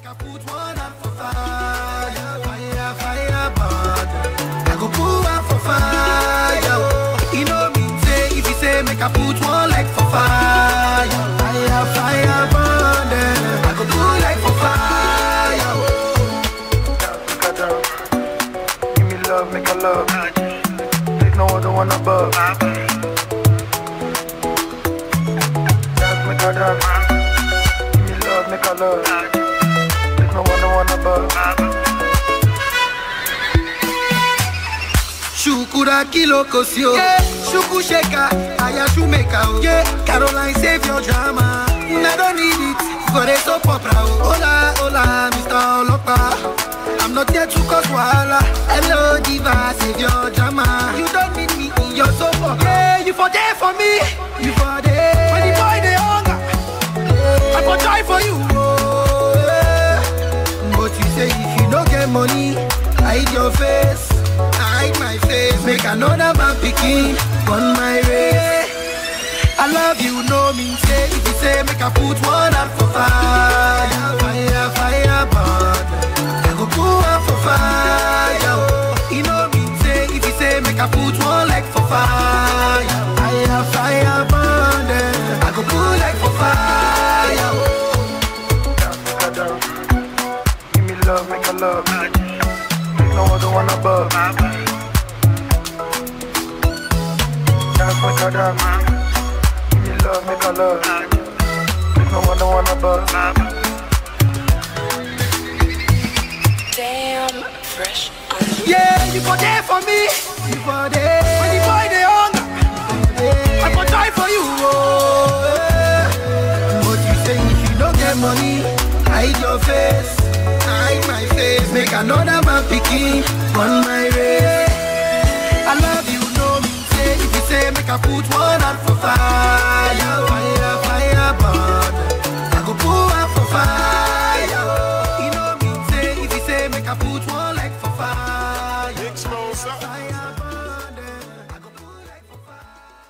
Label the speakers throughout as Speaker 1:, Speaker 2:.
Speaker 1: make a put one up for fire, fire, fire, burn. I go put one for fire. You know me say if you say make a put one like for fire, fire, fire, burn. I go put like for fire. Give me love, make a love. There's no other one above. Dance, make a dance. Give me love, make a love. There's no one above. Shukura kilo kosio, shuku sheka, aya shumeka, yeah. Caroline save your drama. I don't need it for the soap opera. Hola, hola, Mr. Olopa. I'm not here to cause wahala. Hello, diva, save your drama. You don't need me in your soap opera. Yeah, you for there for me. You for there. When the boy they hunger, I for try for you. Oh, yeah. But you say if you don't get money, hide your face. Hide my face. Make another man picking on my race. I love you, no mean say. If you say make I put one up for fire, fire, fire, burn. I go put one for fire. You know mean say. If you say make I put one like for fire, fire, fire, burn. I go put like for fire. Give me love, make a love. There's no other one above. Dance, make a dance. Love, make a love. There's no one above.
Speaker 2: Damn, fresh.
Speaker 1: Yeah, you for there for me. You for there. When the boy they hunger, I for try for you. Oh, yeah. But you say if you don't get money, hide your face. Hide my face. Make another man picking on my race. I love you, no me say. If you say make I put one out for fire, fire, fire, burn. I go put one for fire. You know me say. If you say make I put one like for fire, Musa. Fire, burn. I go put like for fire.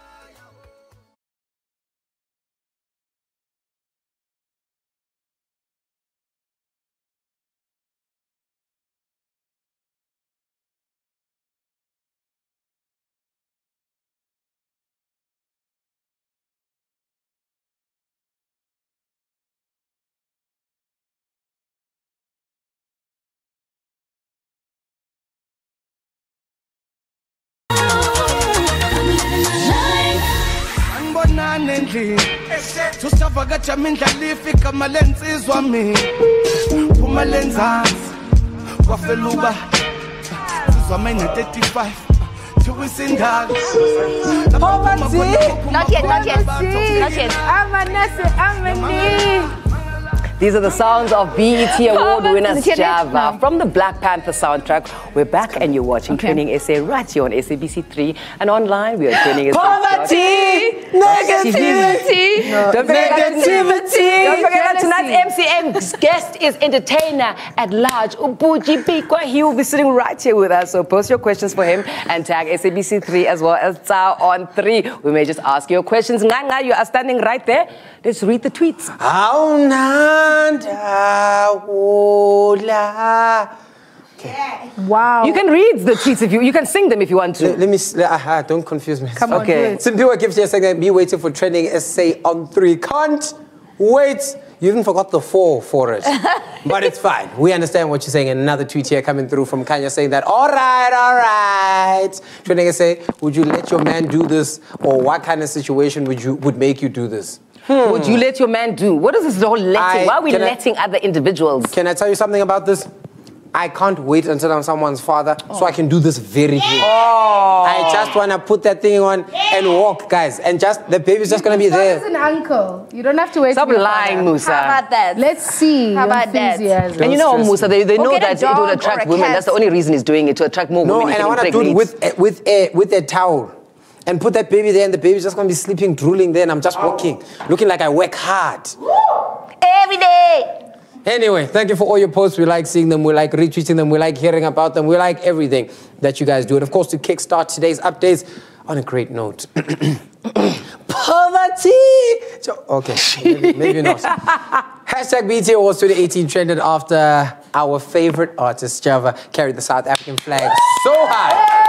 Speaker 1: Tusavagacha mindlalifika malensizwa mi Puma lenzansi Wafeluba Tuzwa maina 35 Tuwisindali
Speaker 3: Not yet
Speaker 4: These are the sounds of BET Award winners Java from the Black Panther soundtrack. We're back and you're watching TrendingSA right here on SABC3 and online we are TrendingSA.
Speaker 5: Poverty, negativity,
Speaker 4: Don't forget that tonight's MCM guest is entertainer at large Ubuji Pikwa. He will be sitting right here with us. So post your questions for him and tag SABC3 as well as Tsao on 3. We may just ask your questions. Nganga, you are standing right there. Let's read the tweets.
Speaker 3: Wow.
Speaker 4: You can read the tweets if you can sing them if you want to.
Speaker 6: Let me, don't confuse me.
Speaker 3: Come on,
Speaker 4: okay.
Speaker 6: Simpiwa gives you a second. Be waiting for TrendingSA on 3. Can't wait. You even forgot the 4 for it. But it's fine. We understand what you're saying. And another tweet here coming through from Kanya saying that, all right. TrendingSA, would you let your man do this? Or what kind of situation would make you do this?
Speaker 4: Would you let your man do? What is this whole letting? Why are we letting other individuals?
Speaker 6: Can I tell you something about this? I can't wait until I'm someone's father so I can do this very thing. I just want to put that thing on and walk, guys. And just, the baby's just going to be there.
Speaker 3: As an uncle. You don't have to wait.
Speaker 4: Stop lying, Musa.
Speaker 3: How about that? Let's see.
Speaker 5: How about that?
Speaker 4: And you know, Musa, they know that it will attract women.
Speaker 5: Cat.
Speaker 4: That's the only reason he's doing it, to attract more women.
Speaker 6: No, and I want to do it with a towel. And put that baby there, and the baby's just going to be sleeping, drooling there, and I'm just walking, looking like I work hard.
Speaker 5: Every day.
Speaker 6: Anyway, thank you for all your posts. We like seeing them. We like retweeting them. We like hearing about them. We like everything that you guys do. And of course, to kickstart today's updates on a great note. Poverty! Okay, maybe not. Hashtag BT Awards 2018 trended after our favorite artist, Java, carried the South African flag so high.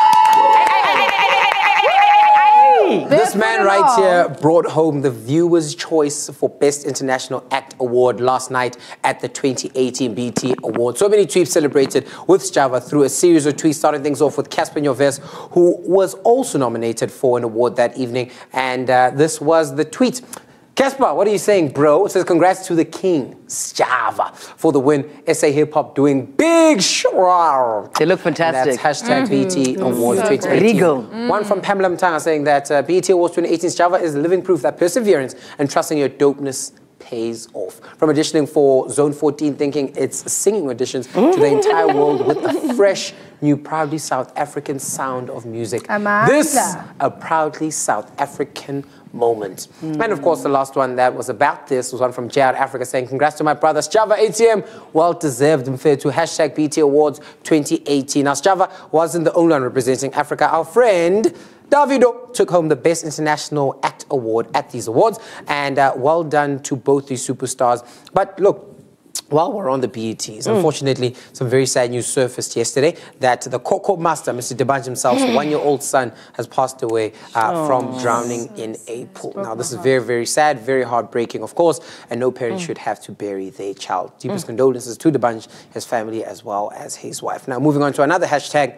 Speaker 6: This man right here brought home the viewer's choice for Best International Act Award last night at the 2018 BT Awards. So many tweets celebrated with Java through a series of tweets, starting things off with Casper Nyovest, who was also nominated for an award that evening. And this was the tweet. Casper, what are you saying, bro? It says, congrats to the king, Java, for the win. SA Hip Hop doing big show.
Speaker 4: They look fantastic.
Speaker 6: And that's hashtag BT Awards 2018.
Speaker 4: Regal.
Speaker 6: One from Pamela Mtanga saying that BT Awards 2018 Java is living proof that perseverance and trusting your dopeness pays off. From auditioning for Zone 14, thinking it's singing auditions, to the entire world with a fresh, new, proudly South African sound of music. This, a proudly South African moment. And of course, the last one that was about this was one from JR Africa saying, congrats to my brothers, Java ATM, well deserved and fair to hashtag BT Awards 2018. Now, Java wasn't the only one representing Africa. Our friend Davido took home the Best International Act Award at these awards, and well done to both these superstars. But look, while we're on the BETs, unfortunately, some very sad news surfaced yesterday that the Coco master, Mr. Debanj himself's one-year-old son, has passed away from drowning in a pool. Now, this is very, very sad, very heartbreaking, of course, and no parent should have to bury their child. Deepest condolences to Debanj, his family, as well as his wife. Now, moving on to another hashtag.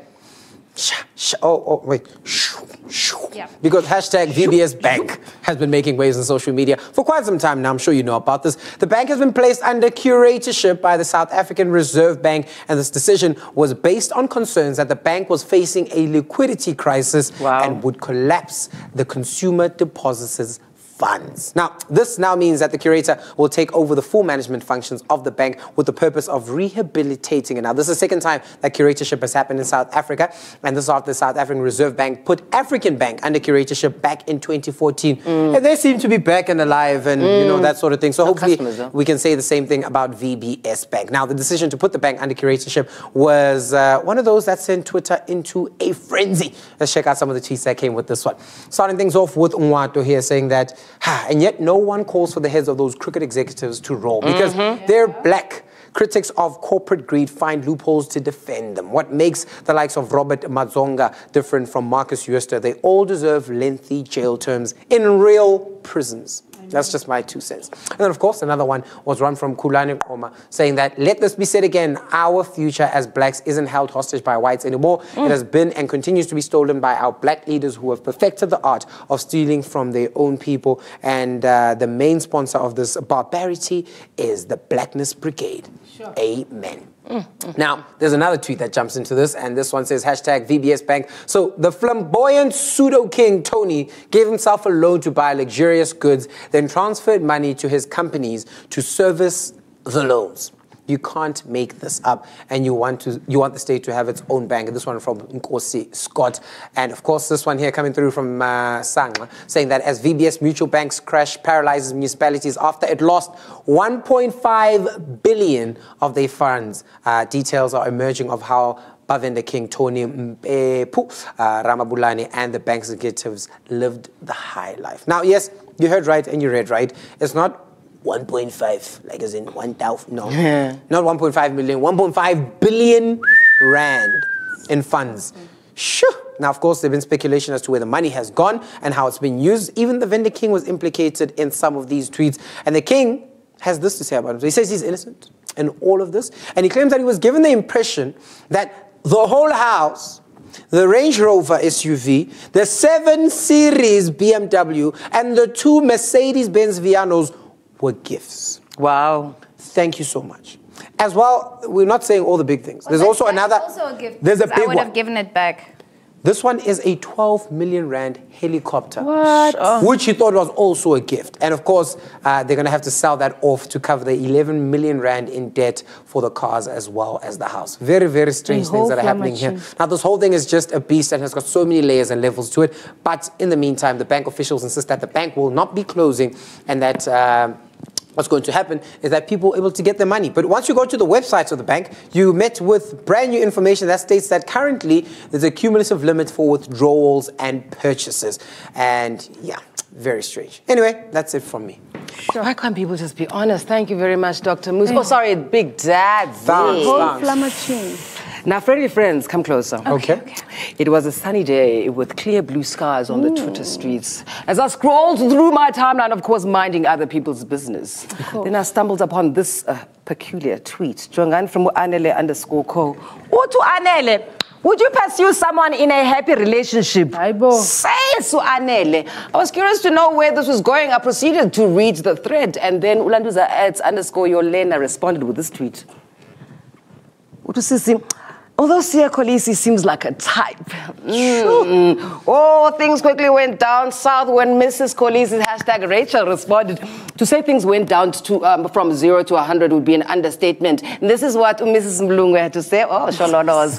Speaker 6: Because hashtag VBS Bank has been making waves on social media for quite some time now. I'm sure you know about this. The bank has been placed under curatorship by the South African Reserve Bank, and this decision was based on concerns that the bank was facing a liquidity crisis and would collapse the consumer depositors' funds. Now, this now means that the curator will take over the full management functions of the bank with the purpose of rehabilitating it. Now, this is the second time that curatorship has happened in South Africa, and this is after the South African Reserve Bank put African Bank under curatorship back in 2014. And they seem to be back and alive and, you know, that sort of thing. So hopefully we can say the same thing about VBS Bank. Now, the decision to put the bank under curatorship was one of those that sent Twitter into a frenzy. Let's check out some of the tweets that came with this one. Starting things off with Unwato here saying that, and yet no one calls for the heads of those crooked executives to roll because they're black. Critics of corporate greed find loopholes to defend them. What makes the likes of Robert Mazonga different from Marcus Jooste? They all deserve lengthy jail terms in real prisons. That's just my 2 cents. And then, of course, another one was run from Kulani Oma saying that, let this be said again, our future as blacks isn't held hostage by whites anymore. It has been and continues to be stolen by our black leaders who have perfected the art of stealing from their own people. And the main sponsor of this barbarity is the Blackness Brigade. Amen. Now, there's another tweet that jumps into this, and this one says, hashtag VBS Bank. So the flamboyant pseudo-king Tony gave himself a loan to buy luxurious goods, then transferred money to his companies to service the loans. You can't make this up, and you want the state to have its own bank. And this one from Nkosi Scott, and of course this one here coming through from Sangla, saying that as VBS Mutual Bank's crash paralyzes municipalities after it lost 1.5 billion of their funds, details are emerging of how Bavenda King, Tony Mpepu, Ramabulani, and the bank's executives lived the high life. Now, yes, you heard right and you read right. It's not 1.5, like as in 1,000, no. Not 1.5 million, 1.5 billion rand in funds. Sure. Now, of course, there's been speculation as to where the money has gone and how it's been used. Even the vendor king was implicated in some of these tweets. And the king has this to say about him. He says he's innocent in all of this. And he claims that he was given the impression that the whole house, the Range Rover SUV, the 7 Series BMW, and the 2 Mercedes-Benz Vianos were gifts.
Speaker 4: Wow.
Speaker 6: Thank you so much. As well, we're not saying all the big things. There's also another.
Speaker 3: Also a gift.
Speaker 6: There's a big one.
Speaker 3: I would have given it back.
Speaker 6: This one is a 12 million rand helicopter.
Speaker 3: What?
Speaker 6: Which he thought was also a gift. And of course, they're going to have to sell that off to cover the 11 million rand in debt for the cars as well as the house. Very, very strange things that are happening here. Now, this whole thing is just a beast and has got so many layers and levels to it. But in the meantime, the bank officials insist that the bank will not be closing and that what's going to happen is that people are able to get their money. But once you go to the websites of the bank, you met with brand new information that states that currently there's a cumulative limit for withdrawals and purchases. And yeah, very strange. Anyway, that's it from me.
Speaker 4: Why can't people just be honest? Thank you very much, Dr. Musa. Oh, sorry, Big Dad.
Speaker 3: Whole flamachine.
Speaker 4: Now, friends, come closer.
Speaker 6: Okay.
Speaker 4: It was a sunny day with clear blue skies on the Twitter streets. As I scrolled through my timeline, of course, minding other people's business. Then I stumbled upon this peculiar tweet. Jongan from Anele_co. Utu Anele, would you pursue someone in a happy relationship? Say so, Anele. I was curious to know where this was going. I proceeded to read the thread, and then Ulanduza _Yolena responded with this tweet. Utu Sisi, although Sia Kolisi seems like a type. Oh, things quickly went down south when Mrs. Kolisi's hashtag Rachel responded. To say things went down to, from 0 to 100 would be an understatement. And this is what Mrs. Mlungu had to say. Oh, Shololos.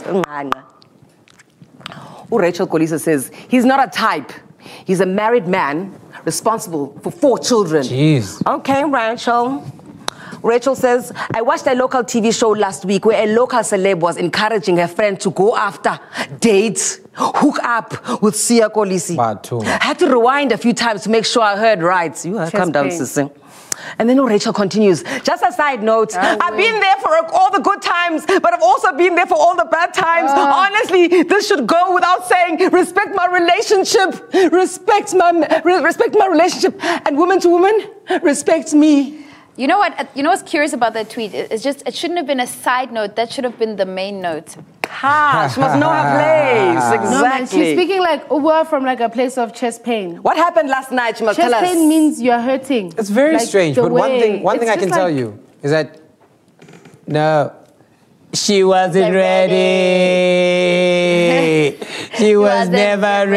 Speaker 4: Rachel Kolisi says, he's not a type. He's a married man responsible for 4 children.
Speaker 6: Jeez.
Speaker 4: Okay, Rachel. Rachel says, I watched a local TV show last week where a local celeb was encouraging her friend to go after, date, hook up with Sia Kolisi. I had to rewind a few times to make sure I heard right. You calm down, sister. And then Rachel continues, just a side note, I've been there for all the good times, but I've also been there for all the bad times. Honestly, this should go without saying, respect my relationship, respect my relationship, and woman to woman, respect me.
Speaker 2: You know what? You know what's curious about that tweet? It's just, it shouldn't have been a side note. That should have been the main note.
Speaker 4: Ha! She must know her place. Exactly.
Speaker 3: No, man, she's speaking like from like a place of chest pain.
Speaker 4: What happened last night? She must tell us.
Speaker 3: Chest pain means you're hurting.
Speaker 6: It's very strange, but one thing I can tell you is that no, she wasn't ready. She was never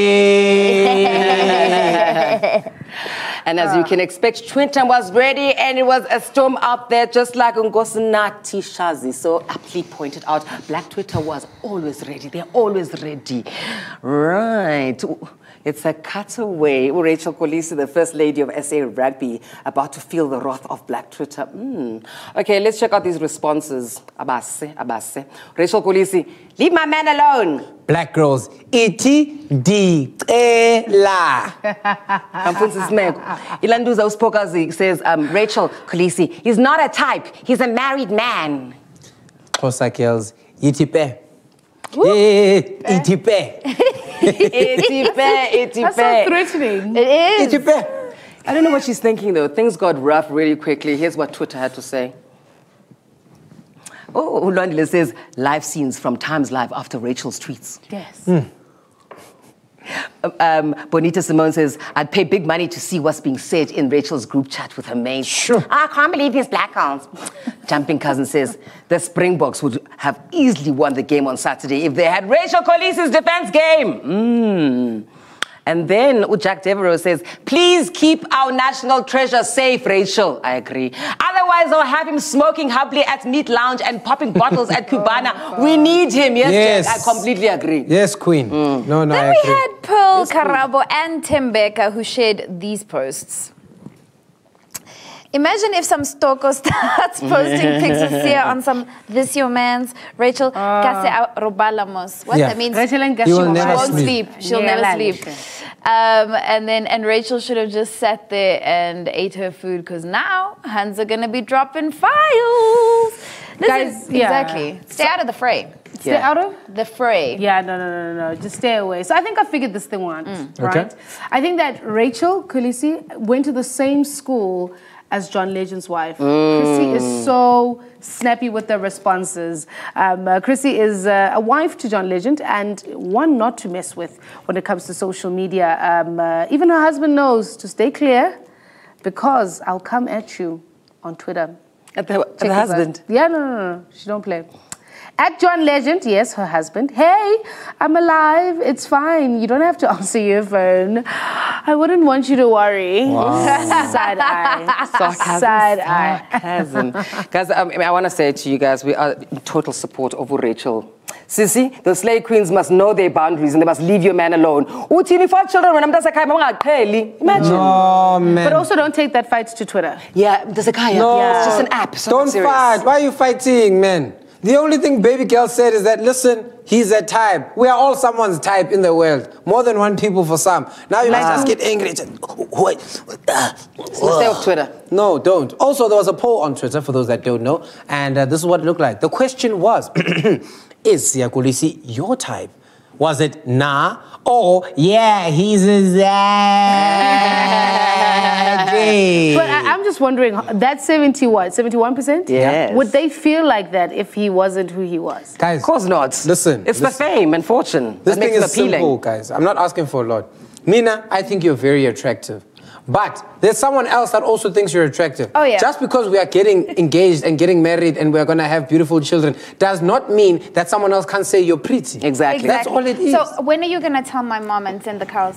Speaker 6: ready.
Speaker 4: And as you can expect, Twitter was ready and it was a storm out there just like Ngosinati Shazi so aptly pointed out. Black Twitter was always ready. They're always ready. Right. It's a cutaway. Rachel Kolisi, the First Lady of SA Rugby, about to feel the wrath of Black Twitter. Okay, let's check out these responses. Abase. Rachel Kolisi, leave my man alone.
Speaker 6: Black girls, iti-di-ela.
Speaker 4: Ilanduza Uspokazi says, Rachel Kolisi, he's not a type. He's a married man.
Speaker 6: Xhosa girls, itipe. Itipe.
Speaker 3: That's so threatening.
Speaker 2: It is.
Speaker 6: Itipe.
Speaker 4: I don't know what she's thinking, though. Things got rough really quickly. Here's what Twitter had to say. Oh, Ulwandile says, live scenes from Times Live after Rachel's tweets.
Speaker 3: Yes.
Speaker 4: Bonita Simone says, I'd pay big money to see what's being said in Rachel's group chat with her mates.
Speaker 6: Sure.
Speaker 4: I can't believe these black girls. Jumping Cousin says, the Springboks would have easily won the game on Saturday if they had Rachel Kolisi's defense game. And then Jack Devereaux says, please keep our national treasure safe, Rachel. I agree. Otherwise, I'll have him smoking happily at Meat Lounge and popping bottles at Cubana. We need him. Yes, Jack, I completely agree.
Speaker 6: Yes, Queen. No,
Speaker 2: Then
Speaker 6: I
Speaker 2: we
Speaker 6: agree.
Speaker 2: had Pearl Karabo and Tim Becker who shared these posts. Imagine if some stalker starts posting pics of Sia on some this your man's Rachel Kase Robalamos. What that means?
Speaker 3: Rachel and
Speaker 6: You will
Speaker 3: Gaston
Speaker 6: never
Speaker 2: won't sleep. She'll never sleep. And Rachel should have just sat there and ate her food because now hands are gonna be dropping files.
Speaker 3: Guys,
Speaker 2: exactly. Stay out of the fray.
Speaker 3: Stay out of?
Speaker 2: The fray.
Speaker 3: Yeah, no. Just stay away. So I think I figured this thing out, right?
Speaker 6: Okay.
Speaker 3: I think that Rachel Kolisi went to the same school as John Legend's wife. Chrissy is so snappy with the responses. Chrissy is a wife to John Legend and one not to mess with when it comes to social media. Even her husband knows to stay clear because I'll come at you on Twitter.
Speaker 4: At the husband?
Speaker 3: Yeah, no. She don't play. At John Legend, yes, her husband. Hey, I'm alive. It's fine. You don't have to answer your phone. I wouldn't want you to worry.
Speaker 6: Wow.
Speaker 3: Side eye.
Speaker 4: Sarcasm.
Speaker 3: Side eye.
Speaker 4: Sarcasm. Guys, I want to say to you guys, we are in total support of Rachel. Sissy, the slay queens must know their boundaries and they must leave your man alone. Imagine.
Speaker 6: No, man.
Speaker 3: But also don't take that fight to Twitter.
Speaker 4: Yeah, there's a guy.
Speaker 6: No.
Speaker 4: It's just an app. So
Speaker 6: Don't
Speaker 4: serious.
Speaker 6: fight. Why are you fighting, man? The only thing baby girl said is that, listen, he's a type. We are all someone's type in the world. More than one people for some. Now you might just get angry. Just,
Speaker 4: Stay off Twitter.
Speaker 6: No, don't. Also, there was a poll on Twitter, for those that don't know, and this is what it looked like. The question was, is Siya Kolisi your type? Was it nah or yeah, he's a zaddy?
Speaker 3: But I'm just wondering, that 71%?
Speaker 4: Yes.
Speaker 3: Would they feel like that if he wasn't who he was?
Speaker 6: Guys,
Speaker 4: Of course not.
Speaker 6: Listen.
Speaker 4: It's the fame and fortune
Speaker 6: This
Speaker 4: that
Speaker 6: thing
Speaker 4: makes it
Speaker 6: is
Speaker 4: appealing.
Speaker 6: simple, guys. I'm not asking for a lot. Nina, I think you're very attractive. But there's someone else that also thinks you're attractive.
Speaker 2: Oh, yeah.
Speaker 6: Just because we are getting engaged and getting married and we're going to have beautiful children does not mean that someone else can't say you're pretty.
Speaker 4: Exactly.
Speaker 6: That's all it is.
Speaker 2: So when are you going to tell my mom and send the cows?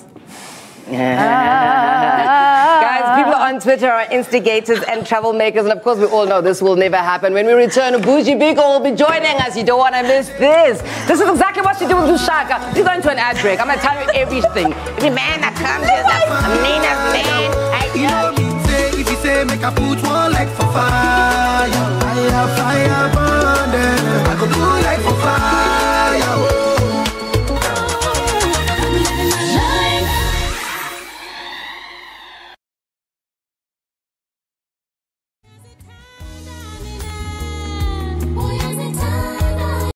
Speaker 4: Guys, people on Twitter are instigators and troublemakers, and of course we all know this will never happen. When we return, Bougie Biko will be joining us. You don't want to miss this. This is exactly what she did with Ushaka. She's going to an ad break. I'm going to tell you everything. Every man that comes here, I'm Nina's man.
Speaker 1: You know me, say, if you say make I put one leg for fire, fire burn them. I go do like for fire.